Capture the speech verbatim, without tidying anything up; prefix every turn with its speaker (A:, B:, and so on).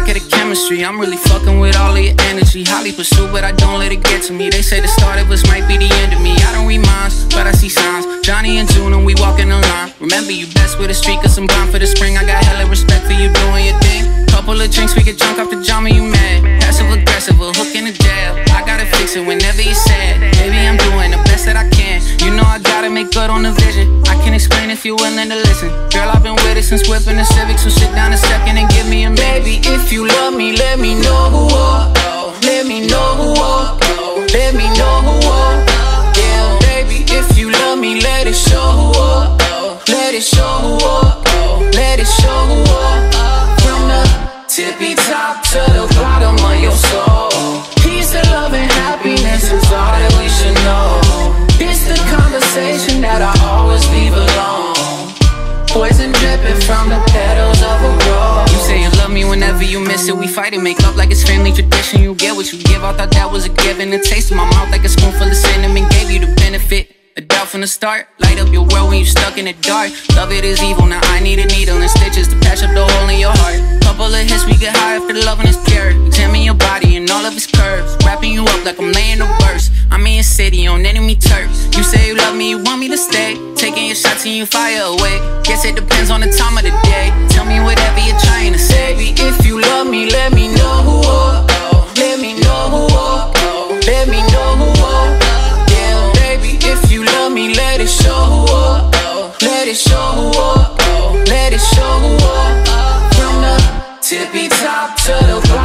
A: at the chemistry. I'm really fucking with all of your energy. Highly pursued, but I don't let it get to me. They say the start of us might be the end of me. I don't read minds, but I see signs. Johnny and June and we walking the line. Remember you best with a streak of some blind for the spring. I got hella respect for you doing your thing. Couple of drinks, we get drunk off the Jama, you mad. Passive aggressive, a hook in the jail. I gotta fix it whenever you're sad. Baby, I'm doing the best that I can. You know I gotta make good on the vision. I can explain if you're willing to listen. Girl, I've been with it since whipping the Civic, so sit down a second and give me a minute. Baby, if you love me, let me know who are. Let me know who are. Let me know who are. Yeah, baby, if you love me, let it show who are. Let it show who are. Let it show who are. From the tippy top to the bottom of your soul. Peace and love and happiness is all that we should know. It's the conversation that I always leave alone. Poison dripping from the petals of a rose. You say you love me whenever you miss it. We fight and make up like it's family tradition. You get what you give, I thought that was a given. The taste in my mouth like a spoonful of cinnamon gave you the benefit. A doubt from the start, light up your world when you stuck in the dark. Love it is evil, now I need a needle and stitches to patch up the hole in your heart. Couple of hits, we get high after the loving is pure. Examine your body and all of its curves. Wrapping you up like I'm laying a verse. I'm in your city on enemy turf. You say you love me, you want me to stay. Taking your shots and you fire away. Guess it depends on the time of the day. Tell me whatever you're trying to say. Baby, if you love me, let me know who are. Let me know who are. Let me know who are. Yeah, baby, if you love me, let it show who are. Let it show who are. Let it show who are. From the tippy top to the bottom.